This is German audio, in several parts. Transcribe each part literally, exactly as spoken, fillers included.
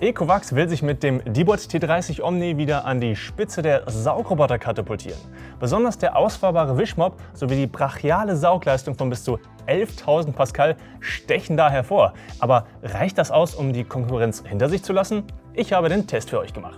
Ecovacs will sich mit dem Dibot T dreißig Omni wieder an die Spitze der Saugroboter katapultieren. Besonders der ausfahrbare Wischmopp sowie die brachiale Saugleistung von bis zu elftausend Pascal stechen da hervor. Aber reicht das aus, um die Konkurrenz hinter sich zu lassen? Ich habe den Test für euch gemacht.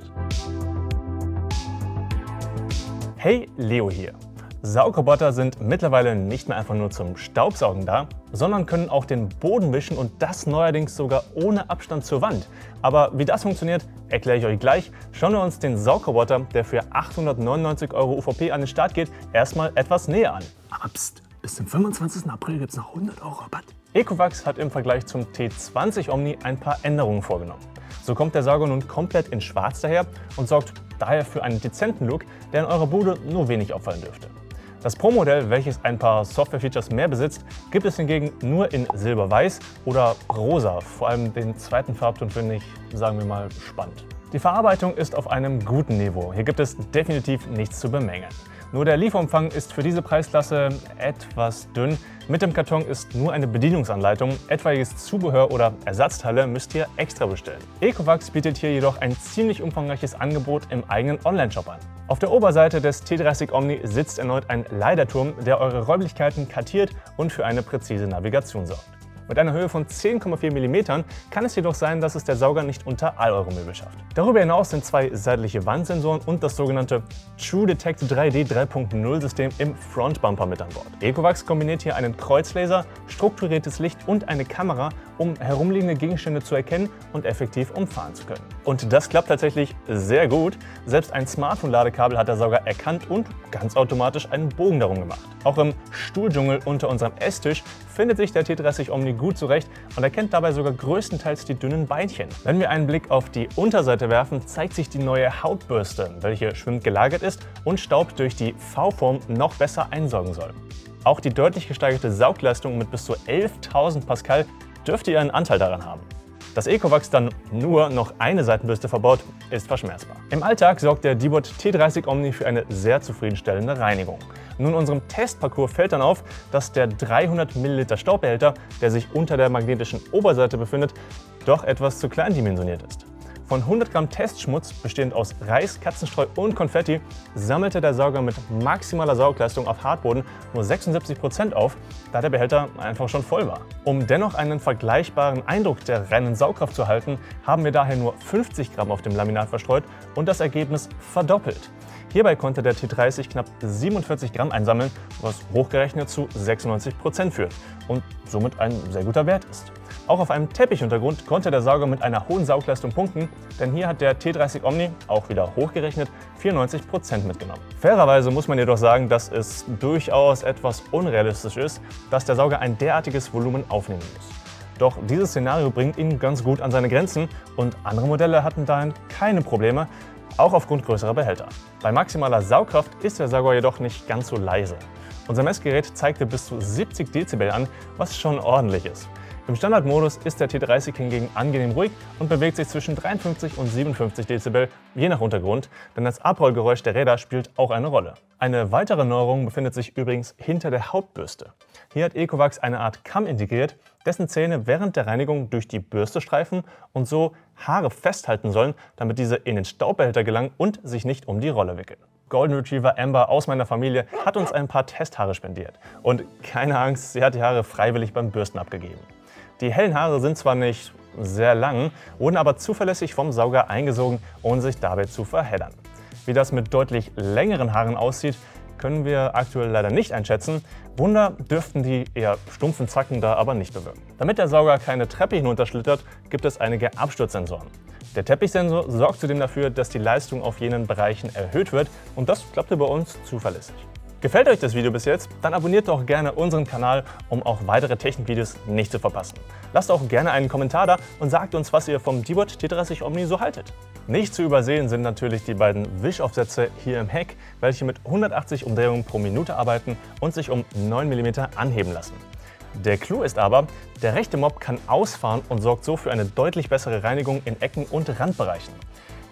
Hey, Leo hier. Saugroboter sind mittlerweile nicht mehr einfach nur zum Staubsaugen da, sondern können auch den Boden wischen und das neuerdings sogar ohne Abstand zur Wand. Aber wie das funktioniert, erkläre ich euch gleich. Schauen wir uns den Saugroboter, der für achthundertneunundneunzig Euro U V P an den Start geht, erstmal etwas näher an. Aber pst, bis zum fünfundzwanzigsten April gibt es noch hundert Euro Rabatt. Ecovacs hat im Vergleich zum T zwanzig Omni ein paar Änderungen vorgenommen. So kommt der Sauger nun komplett in schwarz daher und sorgt daher für einen dezenten Look, der in eurer Bude nur wenig auffallen dürfte. Das Pro-Modell, welches ein paar Software-Features mehr besitzt, gibt es hingegen nur in Silber-Weiß oder Rosa. Vor allem den zweiten Farbton finde ich, sagen wir mal, spannend. Die Verarbeitung ist auf einem guten Niveau. Hier gibt es definitiv nichts zu bemängeln. Nur der Lieferumfang ist für diese Preisklasse etwas dünn. Mit dem Karton ist nur eine Bedienungsanleitung. Etwaiges Zubehör oder Ersatzteile müsst ihr extra bestellen. Ecovacs bietet hier jedoch ein ziemlich umfangreiches Angebot im eigenen Online-Shop an. Auf der Oberseite des T dreißig Omni sitzt erneut ein Leiterturm, der eure Räumlichkeiten kartiert und für eine präzise Navigation sorgt. Mit einer Höhe von zehn Komma vier Millimeter kann es jedoch sein, dass es der Sauger nicht unter all eure Möbel schafft. Darüber hinaus sind zwei seitliche Wandsensoren und das sogenannte True Detect drei D drei Punkt null System im Frontbumper mit an Bord. Ecovacs kombiniert hier einen Kreuzlaser, strukturiertes Licht und eine Kamera, um herumliegende Gegenstände zu erkennen und effektiv umfahren zu können. Und das klappt tatsächlich sehr gut. Selbst ein Smartphone-Ladekabel hat der Sauger erkannt und ganz automatisch einen Bogen darum gemacht. Auch im Stuhldschungel unter unserem Esstisch findet sich der T dreißig Omni gut zurecht und erkennt dabei sogar größtenteils die dünnen Beinchen. Wenn wir einen Blick auf die Unterseite werfen, zeigt sich die neue Hautbürste, welche schwimmend gelagert ist und Staub durch die V-Form noch besser einsaugen soll. Auch die deutlich gesteigerte Saugleistung mit bis zu elftausend Pascal dürfte ihren Anteil daran haben. Dass Ecovacs dann nur noch eine Seitenbürste verbaut, ist verschmerzbar. Im Alltag sorgt der Dibot T dreißig Omni für eine sehr zufriedenstellende Reinigung. Nun, in unserem Testparcours fällt dann auf, dass der dreihundert Milliliter Staubbehälter, der sich unter der magnetischen Oberseite befindet, doch etwas zu klein dimensioniert ist. Von hundert Gramm Testschmutz, bestehend aus Reis, Katzenstreu und Konfetti, sammelte der Sauger mit maximaler Saugleistung auf Hartboden nur sechsundsiebzig Prozent auf, da der Behälter einfach schon voll war. Um dennoch einen vergleichbaren Eindruck der reinen Saugkraft zu erhalten, haben wir daher nur fünfzig Gramm auf dem Laminat verstreut und das Ergebnis verdoppelt. Hierbei konnte der T dreißig knapp siebenundvierzig Gramm einsammeln, was hochgerechnet zu sechsundneunzig Prozent führt und somit ein sehr guter Wert ist. Auch auf einem Teppichuntergrund konnte der Sauger mit einer hohen Saugleistung punkten, denn hier hat der T dreißig Omni, auch wieder hochgerechnet, vierundneunzig Prozent mitgenommen. Fairerweise muss man jedoch sagen, dass es durchaus etwas unrealistisch ist, dass der Sauger ein derartiges Volumen aufnehmen muss. Doch dieses Szenario bringt ihn ganz gut an seine Grenzen und andere Modelle hatten dahin keine Probleme, auch aufgrund größerer Behälter. Bei maximaler Saugkraft ist der Sauger jedoch nicht ganz so leise. Unser Messgerät zeigte bis zu siebzig Dezibel an, was schon ordentlich ist. Im Standardmodus ist der T dreißig hingegen angenehm ruhig und bewegt sich zwischen dreiundfünfzig und siebenundfünfzig Dezibel, je nach Untergrund, denn das Abrollgeräusch der Räder spielt auch eine Rolle. Eine weitere Neuerung befindet sich übrigens hinter der Hauptbürste. Hier hat Ecovacs eine Art Kamm integriert, dessen Zähne während der Reinigung durch die Bürste streifen und so Haare festhalten sollen, damit diese in den Staubbehälter gelangen und sich nicht um die Rolle wickeln. Golden Retriever Amber aus meiner Familie hat uns ein paar Testhaare spendiert. Und keine Angst, sie hat die Haare freiwillig beim Bürsten abgegeben. Die hellen Haare sind zwar nicht sehr lang, wurden aber zuverlässig vom Sauger eingesogen, ohne sich dabei zu verheddern. Wie das mit deutlich längeren Haaren aussieht, können wir aktuell leider nicht einschätzen. Wunder dürften die eher stumpfen Zacken da aber nicht bewirken. Damit der Sauger keine Treppe hinunterschlittert, gibt es einige Absturzsensoren. Der Teppichsensor sorgt zudem dafür, dass die Leistung auf jenen Bereichen erhöht wird und das klappte bei uns zuverlässig. Gefällt euch das Video bis jetzt? Dann abonniert doch gerne unseren Kanal, um auch weitere Technikvideos nicht zu verpassen. Lasst auch gerne einen Kommentar da und sagt uns, was ihr vom Dibot T dreißig Omni so haltet. Nicht zu übersehen sind natürlich die beiden Wischaufsätze hier im Heck, welche mit hundertachtzig Umdrehungen pro Minute arbeiten und sich um neun Millimeter anheben lassen. Der Clou ist aber, der rechte Mopp kann ausfahren und sorgt so für eine deutlich bessere Reinigung in Ecken und Randbereichen.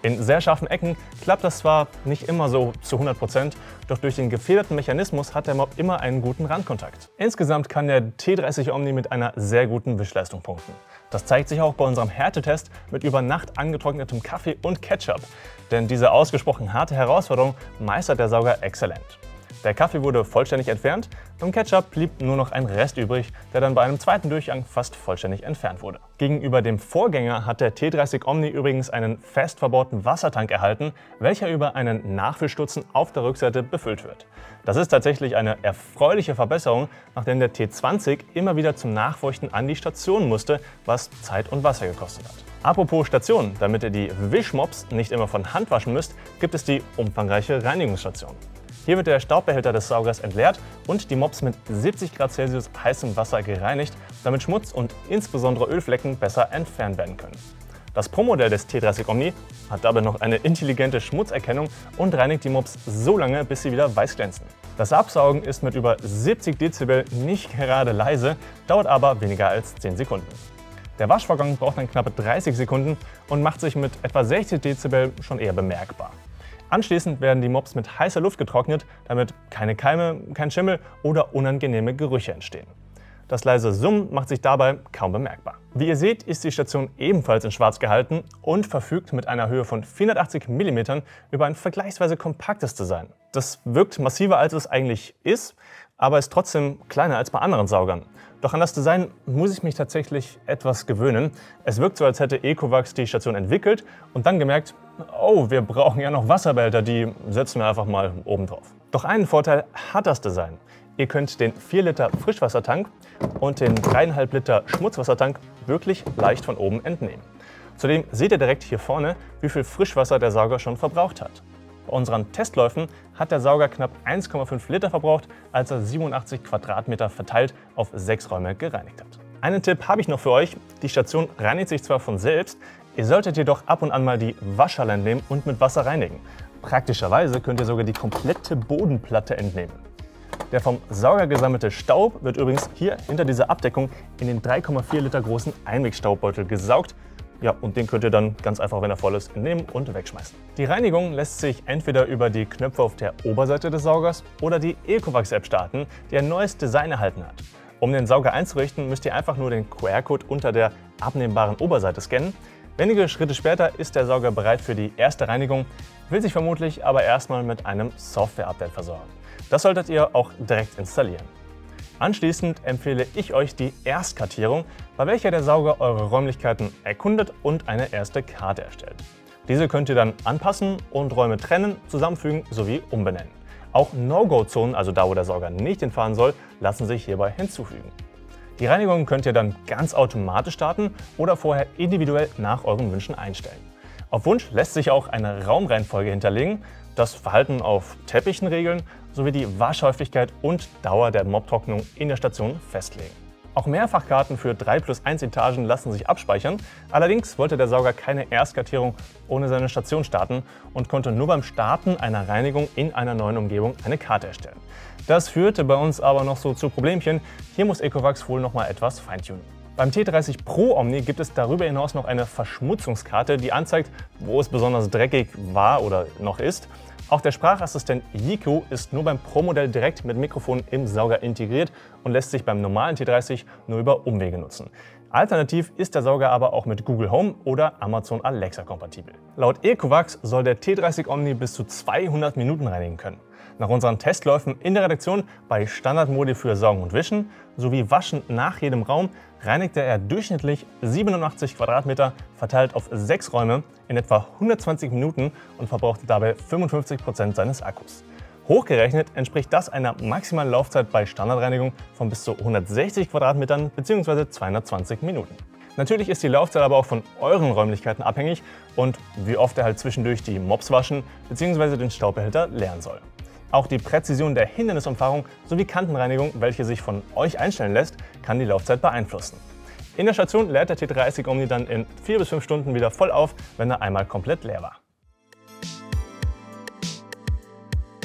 In sehr scharfen Ecken klappt das zwar nicht immer so zu hundert Prozent, doch durch den gefederten Mechanismus hat der Mop immer einen guten Randkontakt. Insgesamt kann der T dreißig Omni mit einer sehr guten Wischleistung punkten. Das zeigt sich auch bei unserem Härtetest mit über Nacht angetrocknetem Kaffee und Ketchup. Denn diese ausgesprochen harte Herausforderung meistert der Sauger exzellent. Der Kaffee wurde vollständig entfernt, beim Ketchup blieb nur noch ein Rest übrig, der dann bei einem zweiten Durchgang fast vollständig entfernt wurde. Gegenüber dem Vorgänger hat der T dreißig Omni übrigens einen fest verbauten Wassertank erhalten, welcher über einen Nachfüllstutzen auf der Rückseite befüllt wird. Das ist tatsächlich eine erfreuliche Verbesserung, nachdem der T zwanzig immer wieder zum Nachfeuchten an die Station musste, was Zeit und Wasser gekostet hat. Apropos Station, damit ihr die Wischmops nicht immer von Hand waschen müsst, gibt es die umfangreiche Reinigungsstation. Hier wird der Staubbehälter des Saugers entleert und die Mops mit siebzig Grad Celsius heißem Wasser gereinigt, damit Schmutz und insbesondere Ölflecken besser entfernt werden können. Das Pro-Modell des T dreißig Omni hat dabei noch eine intelligente Schmutzerkennung und reinigt die Mops so lange, bis sie wieder weiß glänzen. Das Absaugen ist mit über siebzig Dezibel nicht gerade leise, dauert aber weniger als zehn Sekunden. Der Waschvorgang braucht dann knappe dreißig Sekunden und macht sich mit etwa sechzig Dezibel schon eher bemerkbar. Anschließend werden die Mops mit heißer Luft getrocknet, damit keine Keime, kein Schimmel oder unangenehme Gerüche entstehen. Das leise Summen macht sich dabei kaum bemerkbar. Wie ihr seht, ist die Station ebenfalls in Schwarz gehalten und verfügt mit einer Höhe von vierhundertachtzig Millimeter über ein vergleichsweise kompaktes Design. Das wirkt massiver, als es eigentlich ist, aber ist trotzdem kleiner als bei anderen Saugern. Doch an das Design muss ich mich tatsächlich etwas gewöhnen. Es wirkt so, als hätte Ecovacs die Station entwickelt und dann gemerkt, oh, wir brauchen ja noch Wasserbehälter, die setzen wir einfach mal oben drauf. Doch einen Vorteil hat das Design. Ihr könnt den vier Liter Frischwassertank und den drei Komma fünf Liter Schmutzwassertank wirklich leicht von oben entnehmen. Zudem seht ihr direkt hier vorne, wie viel Frischwasser der Sauger schon verbraucht hat. Bei unseren Testläufen hat der Sauger knapp eins Komma fünf Liter verbraucht, als er siebenundachtzig Quadratmeter verteilt auf sechs Räume gereinigt hat. Einen Tipp habe ich noch für euch. Die Station reinigt sich zwar von selbst, ihr solltet jedoch ab und an mal die Waschschale entnehmen und mit Wasser reinigen. Praktischerweise könnt ihr sogar die komplette Bodenplatte entnehmen. Der vom Sauger gesammelte Staub wird übrigens hier hinter dieser Abdeckung in den drei Komma vier Liter großen Einwegstaubbeutel gesaugt. Ja, und den könnt ihr dann ganz einfach, wenn er voll ist, entnehmen und wegschmeißen. Die Reinigung lässt sich entweder über die Knöpfe auf der Oberseite des Saugers oder die Ecovacs-App starten, die ein neues Design erhalten hat. Um den Sauger einzurichten, müsst ihr einfach nur den Q R-Code unter der abnehmbaren Oberseite scannen. Wenige Schritte später ist der Sauger bereit für die erste Reinigung, will sich vermutlich aber erstmal mit einem Software-Update versorgen. Das solltet ihr auch direkt installieren. Anschließend empfehle ich euch die Erstkartierung, bei welcher der Sauger eure Räumlichkeiten erkundet und eine erste Karte erstellt. Diese könnt ihr dann anpassen und Räume trennen, zusammenfügen sowie umbenennen. Auch No-Go-Zonen, also da wo der Sauger nicht hinfahren soll, lassen sich hierbei hinzufügen. Die Reinigung könnt ihr dann ganz automatisch starten oder vorher individuell nach euren Wünschen einstellen. Auf Wunsch lässt sich auch eine Raumreihenfolge hinterlegen, das Verhalten auf Teppichen regeln sowie die Waschhäufigkeit und Dauer der Moptrocknung in der Station festlegen. Auch Mehrfachkarten für drei plus eins Etagen lassen sich abspeichern, allerdings wollte der Sauger keine Erstkartierung ohne seine Station starten und konnte nur beim Starten einer Reinigung in einer neuen Umgebung eine Karte erstellen. Das führte bei uns aber noch so zu Problemchen, hier muss Ecovacs wohl noch mal etwas feintunen. Beim T dreißig Pro Omni gibt es darüber hinaus noch eine Verschmutzungskarte, die anzeigt, wo es besonders dreckig war oder noch ist. Auch der Sprachassistent Yiku ist nur beim Pro-Modell direkt mit Mikrofon im Sauger integriert und lässt sich beim normalen T dreißig nur über Umwege nutzen. Alternativ ist der Sauger aber auch mit Google Home oder Amazon Alexa kompatibel. Laut Ecovacs soll der T dreißig Omni bis zu zweihundert Minuten reinigen können. Nach unseren Testläufen in der Redaktion bei Standardmodi für Saugen und Wischen sowie Waschen nach jedem Raum reinigte er durchschnittlich siebenundachtzig Quadratmeter verteilt auf sechs Räume in etwa hundertzwanzig Minuten und verbrauchte dabei fünfundfünfzig Prozent seines Akkus. Hochgerechnet entspricht das einer maximalen Laufzeit bei Standardreinigung von bis zu hundertsechzig Quadratmetern bzw. zweihundertzwanzig Minuten. Natürlich ist die Laufzeit aber auch von euren Räumlichkeiten abhängig und wie oft er halt zwischendurch die Mops waschen bzw. den Staubbehälter leeren soll. Auch die Präzision der Hindernisumfahrung sowie Kantenreinigung, welche sich von euch einstellen lässt, kann die Laufzeit beeinflussen. In der Station leert der T dreißig Omni dann in vier bis fünf Stunden wieder voll auf, wenn er einmal komplett leer war.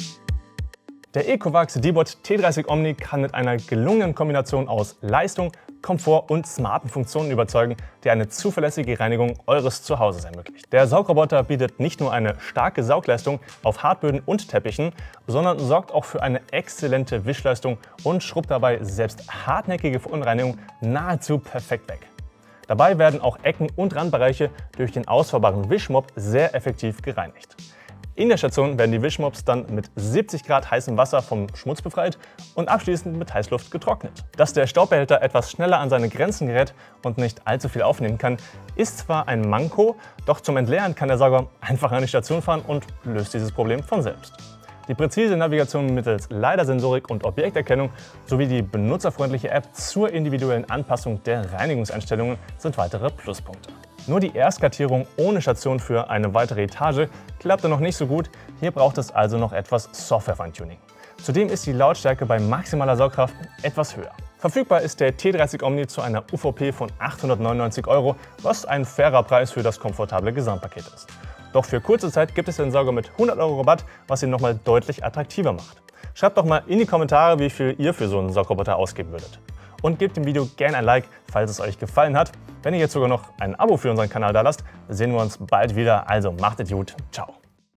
Der Ecovacs D-Bot T dreißig Omni kann mit einer gelungenen Kombination aus Leistung, Komfort und smarten Funktionen überzeugen, die eine zuverlässige Reinigung eures Zuhauses ermöglicht. Der Saugroboter bietet nicht nur eine starke Saugleistung auf Hartböden und Teppichen, sondern sorgt auch für eine exzellente Wischleistung und schrubbt dabei selbst hartnäckige Verunreinigungen nahezu perfekt weg. Dabei werden auch Ecken und Randbereiche durch den ausfahrbaren Wischmopp sehr effektiv gereinigt. In der Station werden die Wischmops dann mit siebzig Grad heißem Wasser vom Schmutz befreit und abschließend mit Heißluft getrocknet. Dass der Staubbehälter etwas schneller an seine Grenzen gerät und nicht allzu viel aufnehmen kann, ist zwar ein Manko, doch zum Entleeren kann der Sauger einfach an die Station fahren und löst dieses Problem von selbst. Die präzise Navigation mittels LiDAR-Sensorik und Objekterkennung sowie die benutzerfreundliche App zur individuellen Anpassung der Reinigungseinstellungen sind weitere Pluspunkte. Nur die Erstkartierung ohne Station für eine weitere Etage klappte noch nicht so gut, hier braucht es also noch etwas Software-Feintuning. Zudem ist die Lautstärke bei maximaler Saugkraft etwas höher. Verfügbar ist der T dreißig Omni zu einer U V P von achthundertneunundneunzig Euro, was ein fairer Preis für das komfortable Gesamtpaket ist. Doch für kurze Zeit gibt es den Sauger mit hundert Euro Rabatt, was ihn nochmal deutlich attraktiver macht. Schreibt doch mal in die Kommentare, wie viel ihr für so einen Saugroboter ausgeben würdet. Und gebt dem Video gerne ein Like, falls es euch gefallen hat. Wenn ihr jetzt sogar noch ein Abo für unseren Kanal da lasst, sehen wir uns bald wieder. Also macht es gut. Ciao.